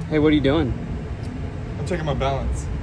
Hey, what are you doing? I'm checking my balance.